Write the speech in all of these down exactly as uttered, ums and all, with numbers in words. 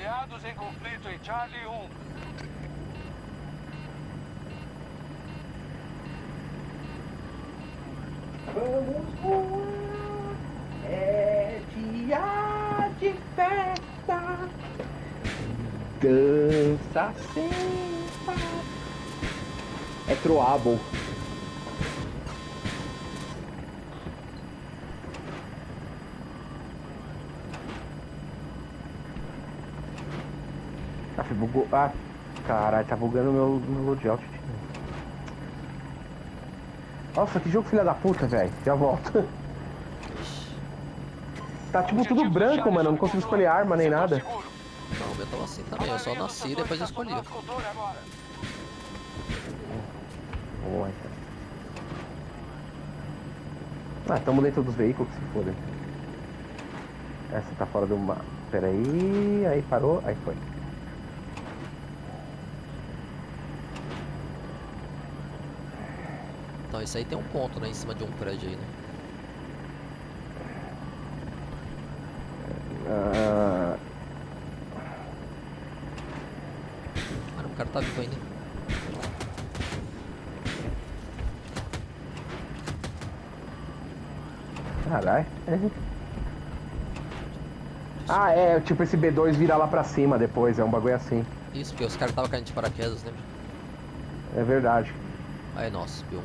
aliados em conflito em Charlie um. Vamos voar, é dia de festa, dança sem parar. É Troable. Ah, bugou. Ah, caralho, tá bugando meu, meu loadout. Nossa, que jogo filha da puta, velho. Já volto. Tá tipo tudo branco, mano. Eu não consigo escolher arma nem nada. Não, o meu tava assim também. Eu só nasci e depois eu escolhi. Boa, então. Ah, tamo dentro dos veículos, que se foda. Essa tá fora do mapa. Pera aí. Aí parou. Aí foi. Então, isso aí tem um ponto, né? Em cima de um prédio aí, né? Ah... Cara, o cara tá vivo ainda. Caralho. Ah, é, tipo esse B dois vira lá pra cima depois, é um bagulho assim. Isso, porque os caras estavam caindo de paraquedas, lembra? É verdade. Aí, nossa, B um.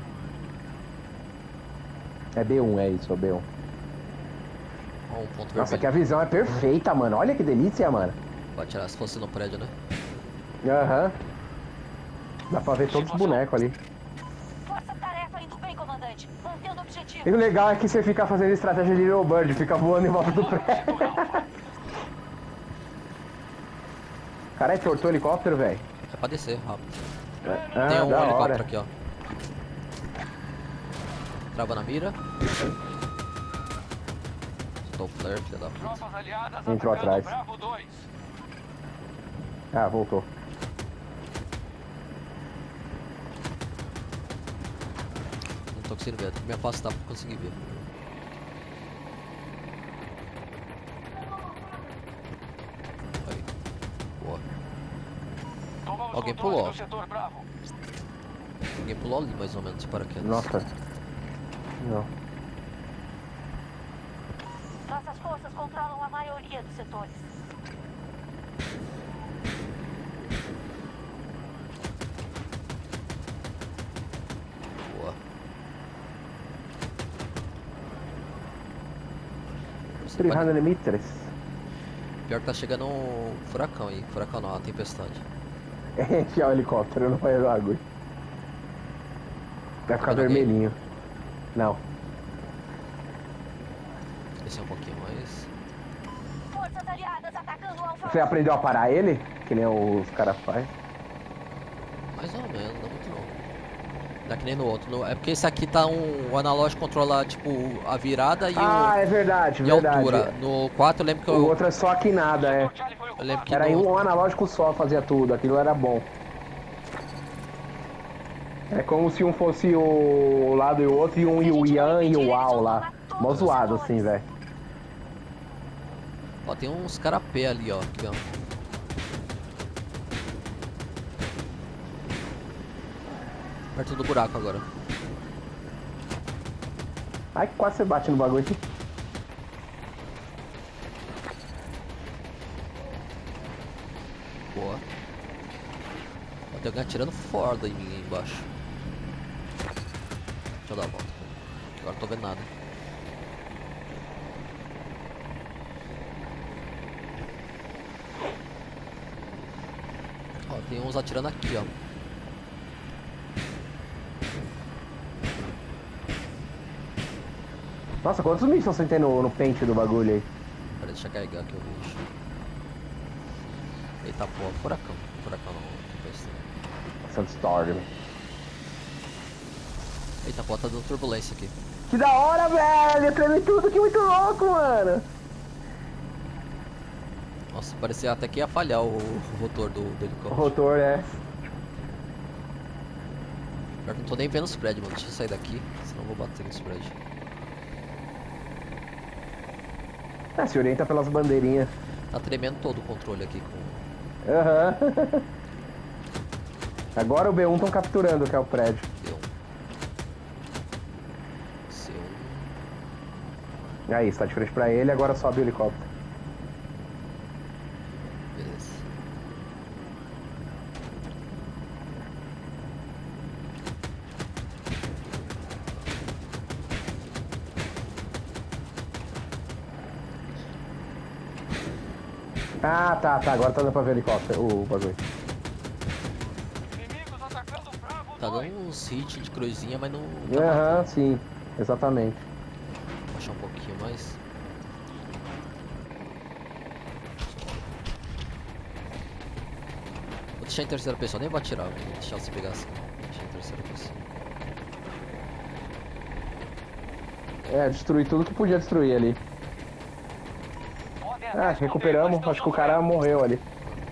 É B um, é isso, é B um. Ó, um ponto Nossa, vermelho. que a visão é perfeita, mano. Olha que delícia, mano. Pode tirar se fosse no prédio, né? Aham. Uhum. Dá pra ver todos os bonecos ali. Força-tarefa indo bem, comandante. Mantendo o objetivo. E o legal é que você fica fazendo estratégia de Little Bird, fica voando em volta do prédio. Caralho, tortou o helicóptero, velho. É pra descer, rápido. Ah, Tem um da helicóptero hora. aqui, ó. Trava na mira. Soltou o flare, filha da puta. Entrou atrás. Ah, voltou. Não tô conseguindo ver, tem que me afastar pra conseguir ver. Aí. Boa. Alguém pulou, ó. Alguém pulou ali mais ou menos de paraquedas. Nossa. Não. Nossas forças controlam a maioria dos setores. Boa. trezentos metros. Pior que tá chegando um furacão aí. Furacão não, uma tempestade. Enche o helicóptero, não vai o bagulho. Vai ficar Tá vendo vermelhinho. Não. Descer um pouquinho mais. Forças aliadas atacando o Alfa. Você aprendeu a parar ele? Que nem os caras fazem. Mais ou menos, não muito não. Não é que nem no outro. No, é porque esse aqui tá um. O analógico controla tipo a virada e Ah, o. é verdade, E a verdade. altura. No quatro eu lembro que eu. O outro é só aqui nada, é. Eu lembro que Era em no, um analógico só fazia tudo, aquilo era bom. É como se um fosse o lado e o outro, e um e o Yan e o Ao lá. Mó zoado assim, velho. Ó, tem uns carapé ali, ó. Aqui, ó. Perto do buraco agora. Ai, que quase você bate no bagulho aqui. Boa. Ó, tem alguém atirando foda em mim aí embaixo. Deixa eu dar a volta. Agora não tô vendo nada. Ó, tem uns atirando aqui, ó. Nossa, quantos mísseis você tem no, no pente do bagulho aí? Pera, deixa eu carregar que eu vejo. Eita porra, furacão. Furacão não, tempestade. Sandstorm. Eita porra, tá dando turbulência aqui. Que da hora, velho! Eu tremi tudo, que muito louco, mano! Nossa, parecia até que ia falhar o, o rotor do, do O helicóptero. rotor, é. Pior que não tô nem vendo os prédios, mano. Deixa eu sair daqui, senão eu vou bater nos prédios. É, se orienta pelas bandeirinhas. Tá tremendo todo o controle aqui com Aham. Agora o B um estão capturando, que é o prédio. B um. C um. Aí, está de frente pra ele, agora sobe o helicóptero. Beleza. Ah, tá, tá. Agora tá dando pra ver o helicóptero, o bagulho. Inimigos atacando o Bravo Tá dois. dando uns hits de cruzinha, mas não tá Aham, matando. sim. Exatamente. Vou baixar um pouquinho mais. Vou deixar em terceira pessoa, nem vou atirar, vou deixar você pegar assim. Vou deixar em terceira pessoa. É, destruir tudo que podia destruir ali. Podem até Ah, esconder, recuperamos. mas estão Acho que o cara sofrendo. morreu ali.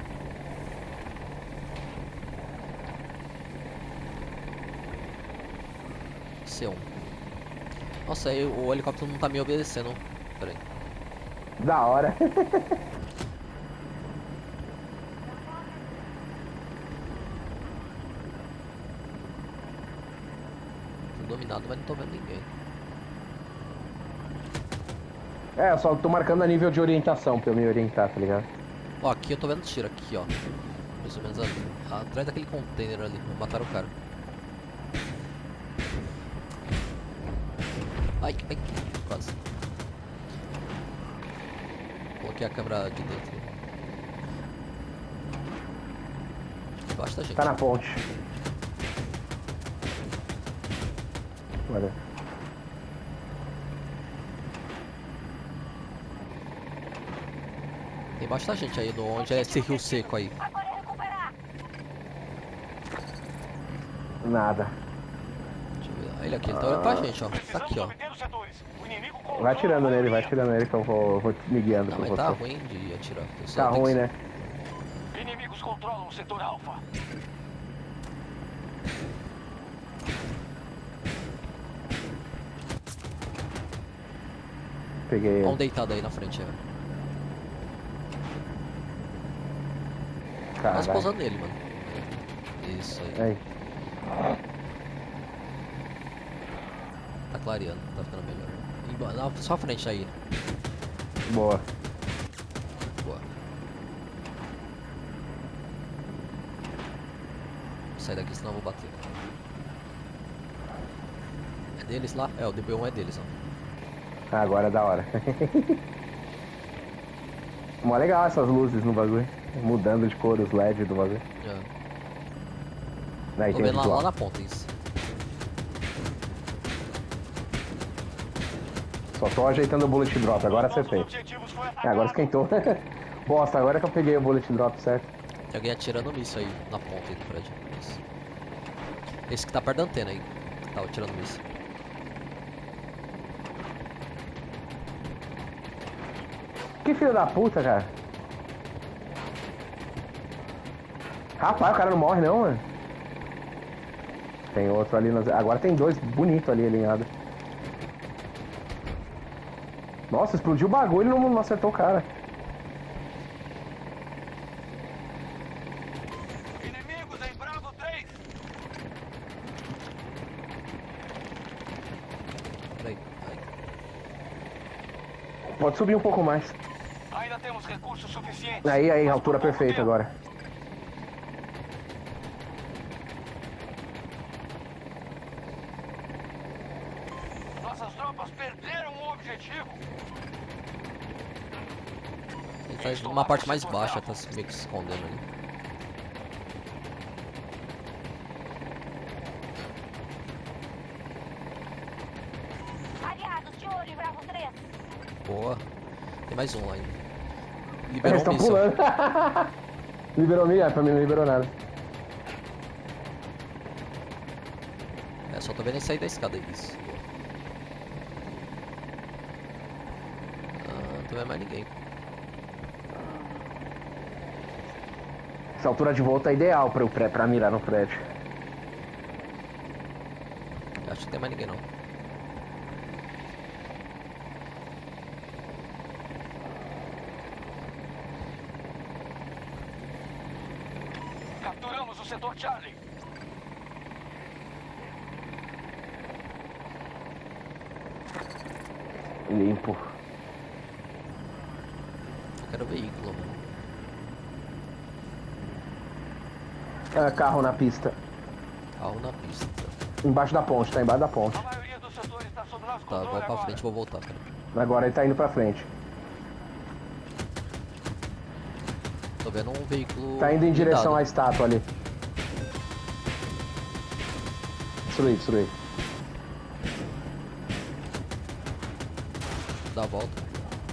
C um. Nossa, aí o helicóptero não tá me obedecendo. Pera aí. Da hora. Tô dominado, mas não tô vendo ninguém. É, eu só tô marcando a nível de orientação pra eu me orientar, tá ligado? Ó, aqui eu tô vendo tiro, aqui ó. Mais ou menos ali. Atrás daquele container ali. Mataram o cara. Ai, ai, quase. Coloquei a câmera de dentro. Embaixo da gente. Tá na ponte. Olha. Tem embaixo da gente aí, no onde é esse rio seco aí. Agora é recuperar. Nada. Deixa eu ver. Ele aqui, ele tá olhando pra gente, ó. Tá Precisamos aqui, ó. obter os setores. O inimigo controla Vai atirando a nele, vai maioria. atirando nele que eu vou, vou me guiando Não, por mas você. tá ruim de atirar. Eu só Tá tenho ruim, que- né? Inimigos controlam o setor alfa. Peguei Ó um ele. deitado aí na frente, ó. Quase Caralho. pousando nele, mano. Isso aí. Aí. Tá clareando, tá ficando melhor. Emba- na- Só a frente aí. Boa. Boa. Vou sair daqui, senão eu vou bater. É deles lá? É, o D B um é deles, ó. Ah, agora é da hora. Mó legal essas luzes no bagulho. Mudando de cor os L E D do bagulho. Já. Aí Tô tem o vendo lá, visual. lá na ponta isso. Só tô ajeitando o bullet drop, agora Todos os acertei. objetivos foi É, atacado. agora esquentou. Bosta, agora que eu peguei o bullet drop certo. Tem alguém atirando míssil aí, na ponta aí do prédio. Isso. Esse que tá perto da antena aí. Que tava atirando míssil. Que filho da puta, cara. Rapaz, o cara não morre não, mano. Tem outro ali. Nas... Agora tem dois bonitos ali alinhados. Nossa, explodiu o bagulho e não, não acertou o cara. Inimigos em Bravo três. Peraí. Ai. Pode subir um pouco mais. Ainda temos recursos suficientes. Aí, aí, mas altura por pouco perfeita tempo. agora. Nossas tropas perderam o objetivo. Ele tá numa parte mais baixa, tá se- meio que se escondendo ali. Aliados de olho em Bravo três. Boa. Tem mais um lá ainda. Eles Liberou um estão míssil. pulando. Liberou minha, pra mim não liberou nada. É, só tô vendo ele sair da escada aí. Isso. Boa. Ah, não tô vendo mais ninguém. Essa altura de volta é ideal pra, eu pré- pra mirar no prédio. Eu acho que não tem mais ninguém não. Capturamos o setor Charlie. Limpo. Eu quero veículo, mano. Ah, carro na pista. Carro na pista. Embaixo da ponte, tá embaixo da ponte. A maioria dos setores está sob nosso Tá, controle vou pra agora. frente e vou voltar, cara. Agora ele tá indo pra frente. Tô vendo um veículo. Tá indo em direção à blindado. estátua ali. Destruí, destruí. Dá a volta.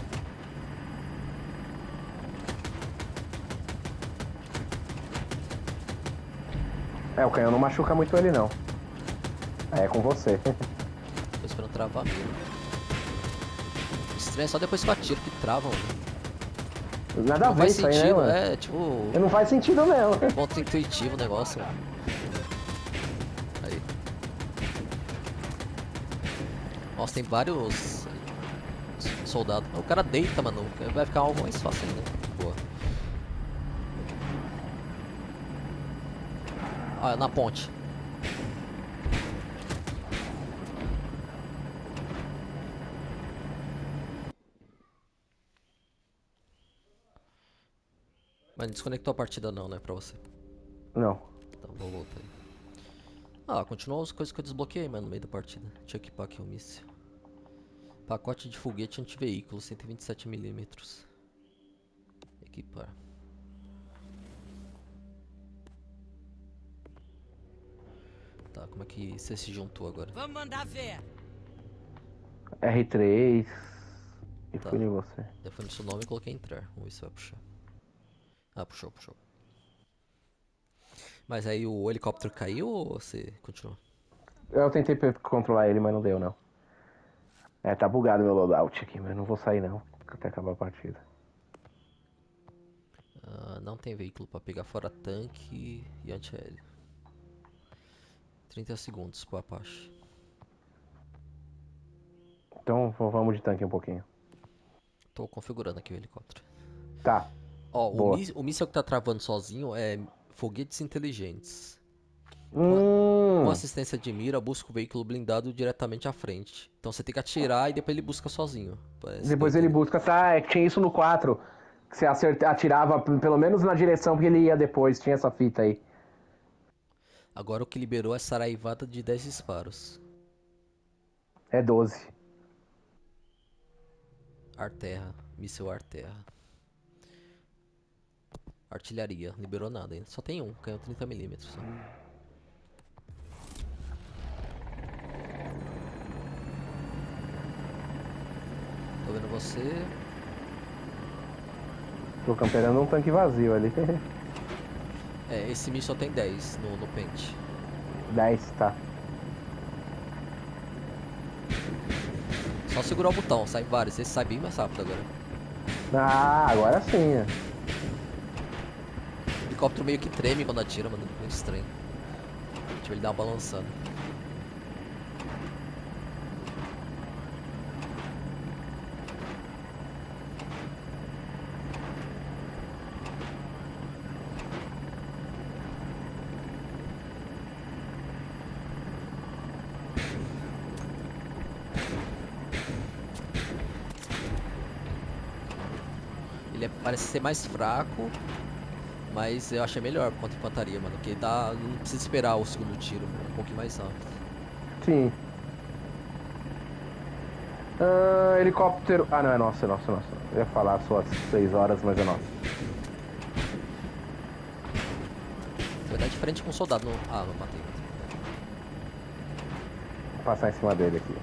É, o canhão não machuca muito ele não. É, é com você. Tô esperando travar a mira. Estranho é só depois que eu atiro que travam, né? Nada a Não ver faz isso aí, né, sentido, mano? é tipo. Não faz sentido não. Ponto intuitivo o negócio, mano. Aí. Nossa, tem vários soldados. O cara deita, mano. Vai ficar algo mais fácil ainda. Boa. Ah, na ponte. Mas não desconectou a partida não, né, pra você. Não. Então vou voltar aí. Ah, continuou as coisas que eu desbloqueei, mano, no meio da partida. Deixa eu equipar aqui o míssil. Pacote de foguete anti-veículo, cento e vinte e sete milímetros. Equipar. Tá, como é que você se juntou agora? Vamos mandar ver. R três. E Tá. fui em você. Define seu nome e coloquei entrar. Vamos ver se vai puxar. Ah, puxou, puxou. Mas aí o helicóptero caiu ou você continuou? Eu tentei pe- controlar ele, mas não deu não. É, tá bugado meu loadout aqui, mas não vou sair não. Até acabar a partida. Ah, não tem veículo pra pegar fora tanque e antiaéreo. trinta segundos pro Apache. Então v- vamos de tanque um pouquinho. Tô configurando aqui o helicóptero. Tá. Ó, o, Boa. mí- o míssil que tá travando sozinho é foguetes inteligentes. Hum. Com assistência de mira, busca o veículo blindado diretamente à frente. Então você tem que atirar e depois ele busca sozinho. Parece Depois ele doido, né? busca, tá? É que tinha isso no quatro. Que você acerta, atirava p- pelo menos na direção que ele ia depois. Tinha essa fita aí. Agora o que liberou é saraivada de dez disparos. É doze. Ar-terra, míssil ar-terra. Artilharia, liberou nada ainda. Só tem um, canhão trinta milímetros. Só. Tô vendo você. Tô camperando um tanque vazio ali. É, esse míssil só tem dez no, no pente. dez, tá. Só segurar o botão, sai vários. Esse sai bem mais rápido agora. Ah, agora sim. né? O helicóptero meio que treme quando atira, mano. Meio estranho. Tipo, ele dá uma balançada. Ele é- parece ser mais fraco, mas eu achei melhor contra a infantaria, mano. Porque dá, não precisa esperar o segundo tiro, é um pouquinho mais rápido. Sim. Ah, helicóptero. Ah, não, é nosso, é nosso, é nosso. Eu ia falar só às seis horas, mas é nosso. Vai dar de frente com um soldado. No... Ah, não matei, matei. Vou passar em cima dele aqui.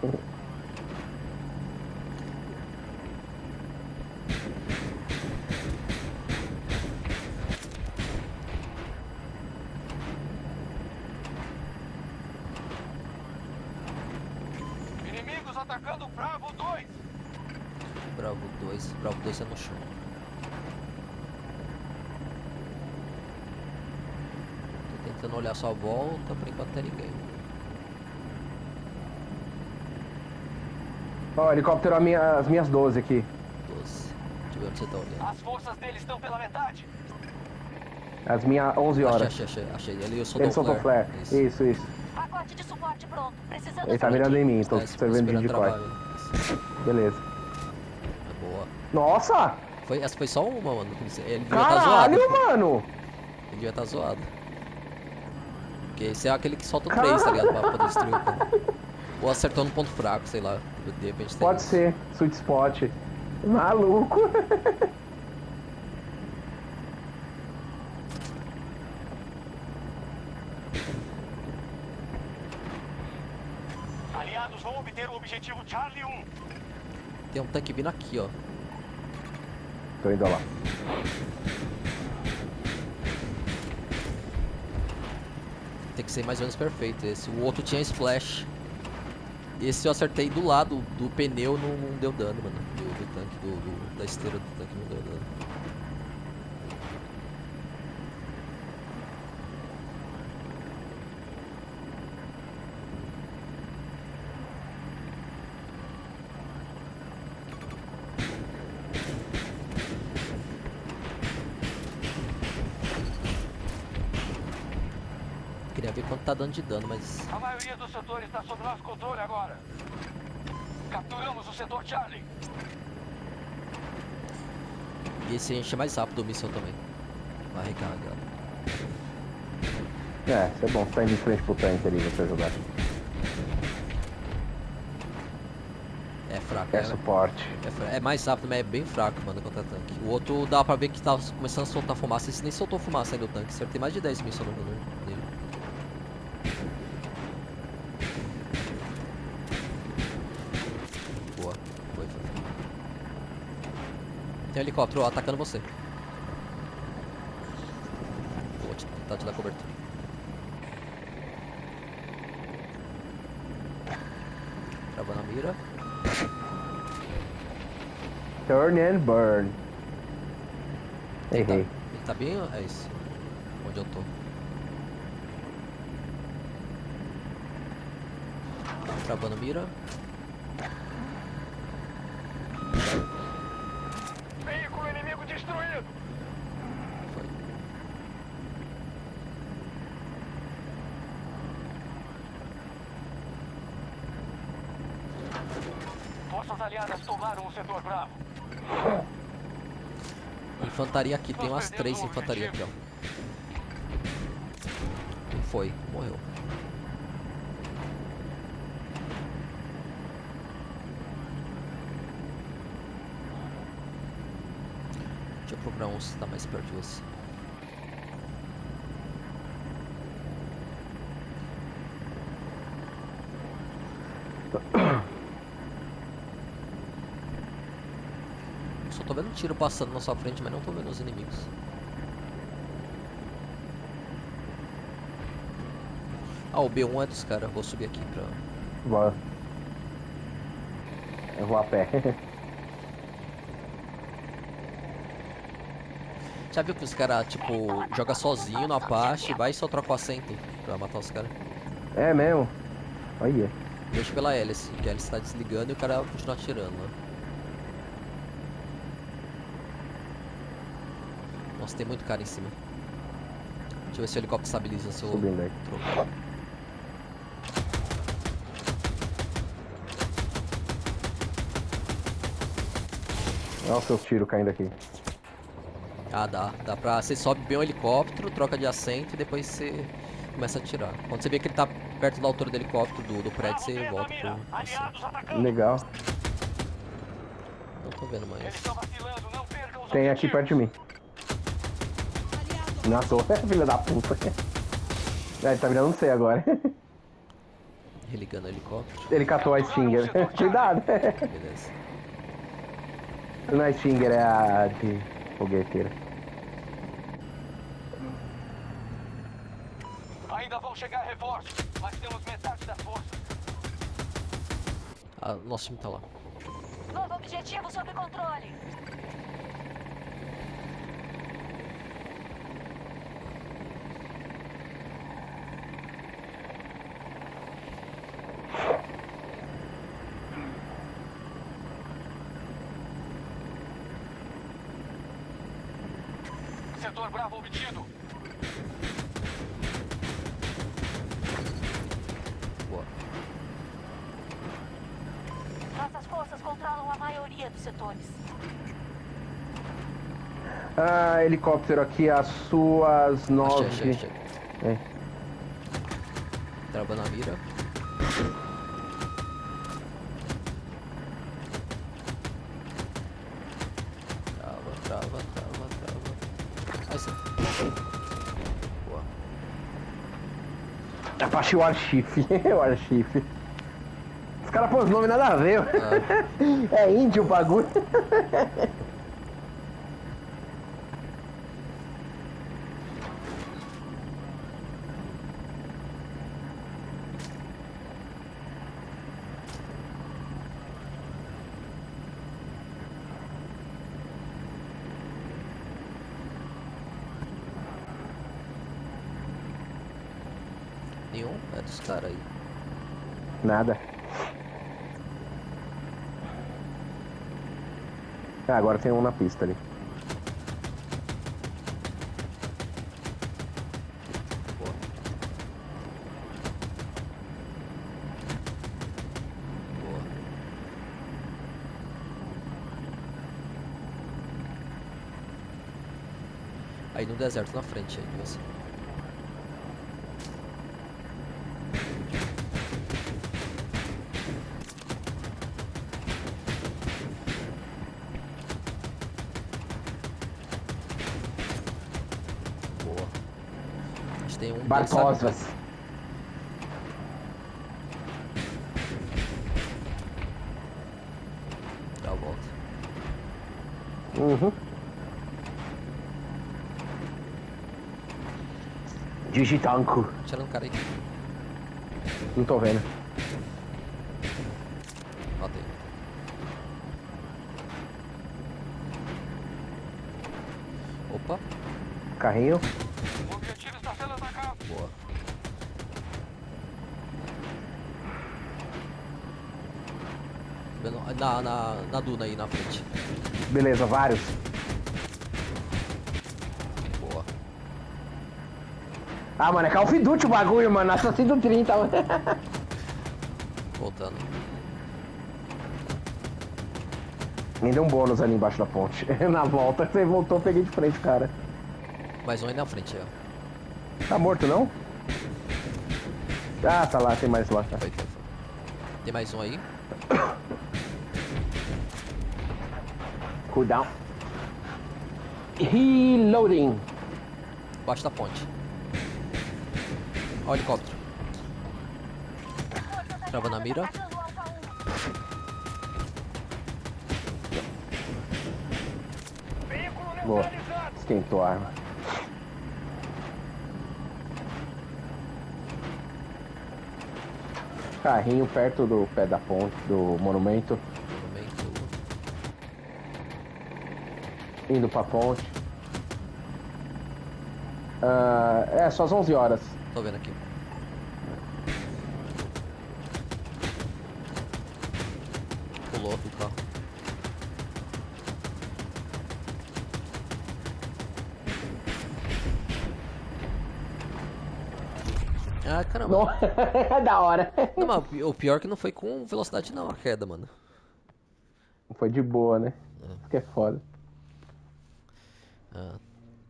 Inimigos atacando o Bravo dois. Bravo dois. Bravo dois é no chão. Tô tentando olhar só a volta, por enquanto não tem ninguém. Ó, helicóptero a minha- as minhas doze aqui. doze. Deixa eu ver onde você tá olhando. As forças deles estão pela metade. As minhas onze Achei, horas. achei, achei, achei. Ele eu soltou Ele soltou flare. Isso. Isso, isso. Pacote de suporte pronto. Precisando Ele tá de mirando em mim, tô É, servindo de esperando decoy. travar ele. Isso. Beleza. É boa. Nossa! Foi, essa foi só uma, mano. Ele devia estar zoado. Caralho, mano! Ele devia estar zoado. Porque esse é aquele que solta o três, tá ligado? Pra poder destruir o ponto. Ou acertou no ponto fraco, sei lá. De repente tem Pode isso. ser, sweet spot. Maluco! Aliados vão obter o objetivo Charlie um. Tem um tanque vindo aqui, ó. Tô indo lá. Tem que ser mais ou menos perfeito esse. O outro tinha splash. Esse eu acertei do lado do pneu, não, não deu dano, mano. Do, do tanque, do, do- da esteira do tanque não deu dano. Queria ver quanto tá dando de dano, mas A maioria do setor está sob nosso controle agora. Capturamos o setor Charlie. e esse enche mais rápido o míssil também. Vai recarregar. É, isso é bom, você tá indo de frente pro tanque ali, você jogar. É fraco, É é, suporte. é, fra- é mais rápido, mas é bem fraco, mano, contra tanque. O outro dá pra ver que tá começando a soltar fumaça. Esse nem soltou fumaça ainda do tanque. Acertei mais de dez mísseis no no- nele. Boa. Foi, foi. Tem um helicóptero atacando você. Vou te- tentar te dar cobertura. Travando a mira. Turn and burn. Ele tá, Errei. ele tá bem. É isso. Onde eu tô. Travando a mira. Veículo inimigo destruído. Foi. Forças aliadas tomaram o setor Bravo. Infantaria aqui, tem umas três infantaria aqui, ó. Foi, morreu. Deixa eu procurar uns que tá mais perto de você. Só tô vendo tiro passando na sua frente, mas não tô vendo os inimigos. Ah, o B um é dos caras. Vou subir aqui pra... Bora. Eu vou a pé. Já viu que os caras, tipo, joga sozinho no Apache, vai e só troca o assento pra matar os caras? É mesmo? Olha. Deixa pela hélice, que a hélice tá desligando e o cara continua atirando, né? Nossa, tem muito cara em cima. Deixa eu ver se o helicóptero estabiliza seu Subindo aí. troco. Olha os seus tiros caindo aqui. Ah, dá. Dá pra... Você sobe bem o helicóptero, troca de assento e depois você começa a atirar. Quando você vê que ele tá perto da altura do helicóptero, do, do prédio, você volta pro assento. Aliados atacando. Legal. Não tô vendo mais. Eles estão vacilando, não percam os Tem aqui objetivos. perto de mim. Na toa, filha da puta. É, ele tá virando C agora. Religando o helicóptero. Ele catou a Stinger. Cuidado. Beleza. Não é Stinger, é a de fogueteira. Ainda vão chegar reforços, mas temos metade das forças. Ah, nosso time tá lá. Novo objetivo sob controle. Setor Bravo obtido. controlam a maioria dos setores. Ah, helicóptero aqui às suas nove. Achei, achei, achei. É. Trava na mira. Trava, trava, trava, trava. Aí sim. Boa. Apache o archife. O archife. Os caras põem os nomes nada a ver. Ah. É índio o bagulho. Nenhum? É dos caras aí. Nada. Ah, agora tem um na pista ali. Boa. Boa. Aí no deserto na frente aí de você. Boa. A gente tem um Bartosas. Dá a volta. Uhum. Digitanco. Tirando um cara aí. Não tô vendo. Matei. Opa. Carrinho. O objetivo está sendo atacado. Boa. Vendo- Na, na, na duna aí na frente. Beleza, vários. Boa. Ah, mano, é Call of Duty o bagulho, mano. Assassino trinta, mano. Voltando. Me deu um bônus ali embaixo da ponte. Na volta, você voltou, eu peguei de frente, cara. Mais um aí na frente, ó. Tá morto, não? Ah, tá lá, tem mais lá. Tá. Foi, foi, foi. Tem mais um aí. Cooldown. Reloading. Baixo da ponte. Ó o helicóptero. Trava na mira. Atacando o Alfa um. Veículo Boa. neutralizado. Esquentou a arma. Carrinho perto do pé da ponte, do monumento. Momento. Indo pra ponte. Ah, é, só às onze horas. Tô vendo aqui. Pulou do carro. Ah, caramba. Não, é da hora. Não, mas o pi- o pior é que não foi com velocidade não, a queda, mano. Foi de boa, né? Isso que é foda. Ah.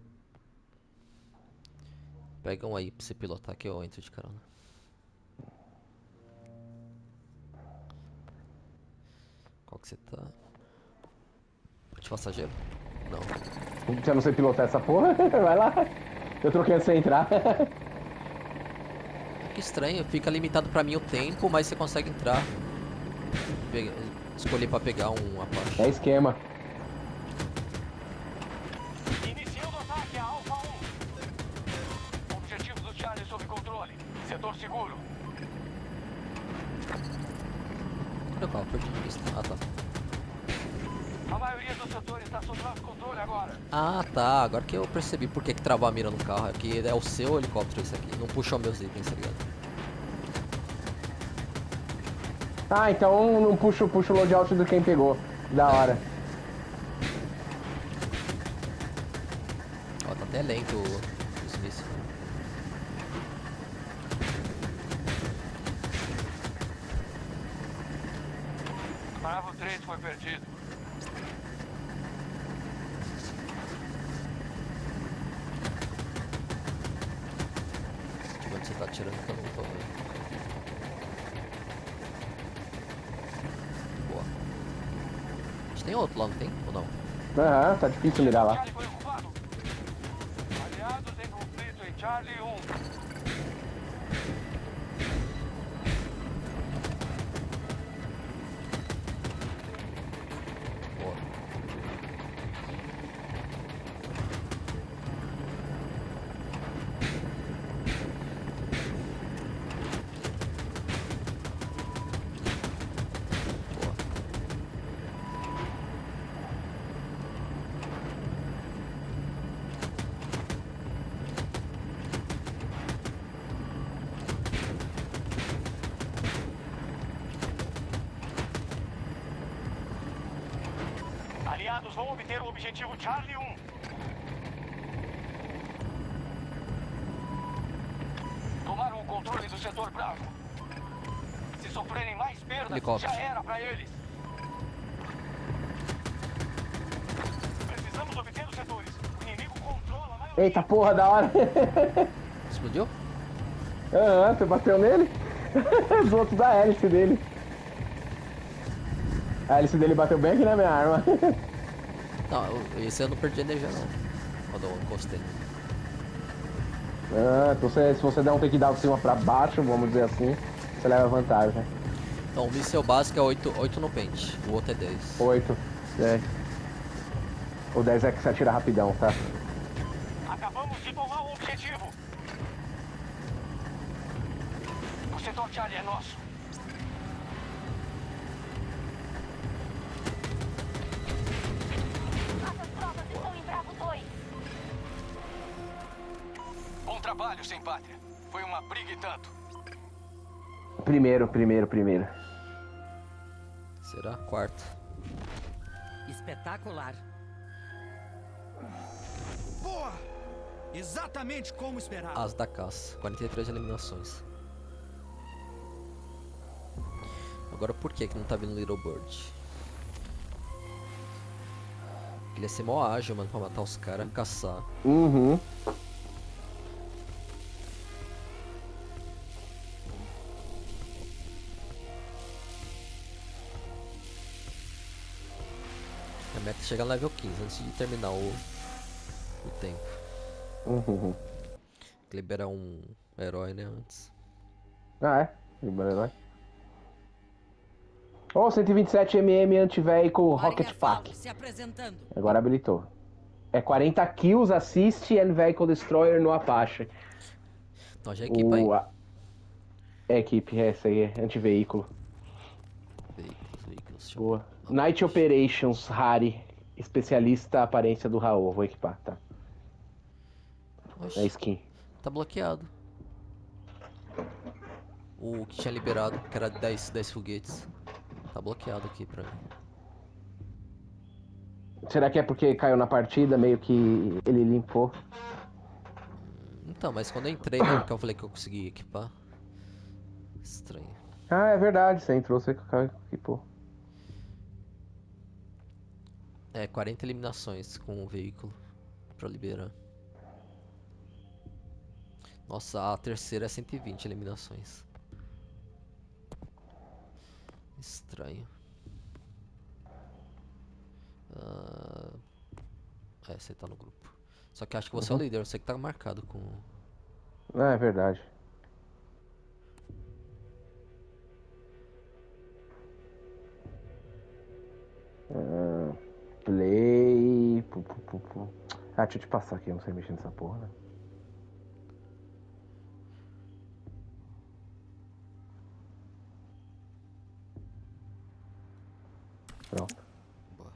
Pega um aí pra você pilotar que eu entro de carona. Qual que você tá? De passageiro? Não. Você não sei pilotar essa porra? Vai lá. Eu troquei antes de você entrar. Que estranho, fica limitado pra mim o tempo, mas você consegue entrar. Pega- escolher pra pegar um Apache. É esquema. Iniciando o ataque a Alfa um. Objetivo do Charlie sob controle. Setor seguro. Cadê o carro? Perdi de vista. Ah, tá. A maioria dos setores está sob nosso controle agora. Ah, tá. Agora que eu percebi por que que travou a mira no carro. É que é o seu helicóptero esse aqui. Não puxou meus itens, tá ligado? Ah, então não puxa, puxa o loadout do quem pegou. Da hora. Ó, tá até lento o os mísseis. Bravo três foi perdido. De onde você tá atirando que eu não tô vendo. Boa. A gente tem outro lá, não tem? Ou não? Aham, tá difícil mirar lá. Charlie foi ocupado. Aliados em conflito em Charlie um. Boa. Boa. Aliados vão obter o objetivo Charlie um. Tomaram o controle do setor Bravo. Se sofrerem mais perdas, Helicóptero. já era pra eles. Precisamos obter os setores. O inimigo controla a maioria. Eita porra, da hora. Explodiu? Aham, você bateu nele? Os outros da hélice dele. A hélice dele bateu bem aqui na minha arma. Não, eu- esse eu não perdi energia não. Quando eu encostei. Ah, então você, se você der um take down de cima pra baixo, vamos dizer assim, você leva vantagem. Então o míssel básico é oito, oito no pente, o outro é dez. oito, dez. O dez é que você atira rapidão, tá? Acabamos de tomar o objetivo. O setor Charlie é nosso. Nossas tropas estão em Bravo dois. Bom trabalho, sem pátria. Foi uma briga e tanto. Primeiro, primeiro, primeiro. Será? Quarto. Espetacular. Boa! Exatamente como esperava. As da caça, quarenta e três eliminações. Agora por que que não tá vindo Little Bird? Ele ia ser mó ágil, mano, pra matar os caras, caçar. Uhum. A meta é chegar no level quinze antes de terminar o, o tempo. Uhum. Liberar um herói, né, antes. Ah, é? Libera herói. Ó, cento e vinte e sete milímetros anti-vehicle Rocket Marinha Pack. Paulo se apresentando. Agora habilitou. É quarenta kills, assist and vehicle destroyer no Apache. Então já equipa aí. O, a... É equipe, é essa aí, é anti-veículo. Veículos, veículos. Deixa eu- Boa. Night Operations, Harry. Especialista aparência do Raul. Vou equipar, tá. Oxi, É skin. tá bloqueado. O que tinha liberado, que era dez, dez foguetes. Tá bloqueado aqui pra mim. Será que é porque caiu na partida, meio que ele limpou? Então, mas quando eu entrei, lembra que eu falei que eu consegui equipar? Estranho. Ah, é verdade, você entrou, você equipou. É, quarenta eliminações com o veículo pra liberar. Nossa, a terceira é cento e vinte eliminações. Estranho. Ah, é, você tá no grupo. Só que acho que você é o Uhum. líder, você que tá marcado com. Ah, é verdade. Ah, play. Pu, pu, pu, pu. Ah, deixa eu te passar aqui, eu não sei mexer nessa porra, né? Pronto. Boa.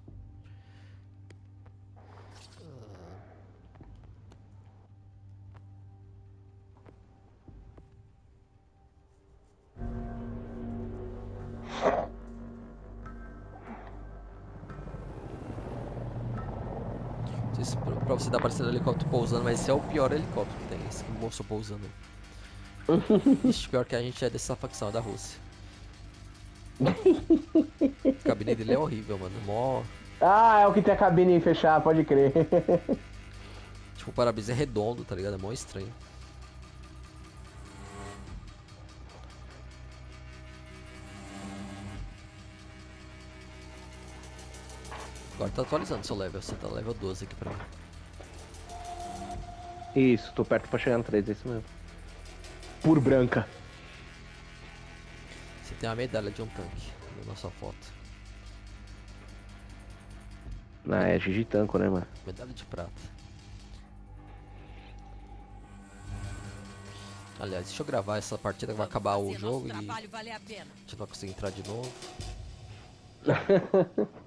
Não sei se pra, pra você tá aparecendo helicóptero pousando, mas esse é o pior helicóptero que tem, esse moço pousando. Ixi, pior que a gente é dessa facção, é da Rússia. O gabinete dele é horrível, mano. Mó... Ah, é o que tem a cabine fechada, pode crer. Tipo, o para-brisa é redondo, tá ligado? É mó estranho. Agora tá atualizando seu level. Você tá level doze aqui pra mim. Isso, tô perto pra chegar no três, é isso mesmo. Por branca. Você tem uma medalha de um tanque na sua foto. Ah, é Gigitanco, né, mano? Medalha de prata. Aliás, deixa eu gravar essa partida que vai acabar o jogo e a gente não vai conseguir entrar de novo.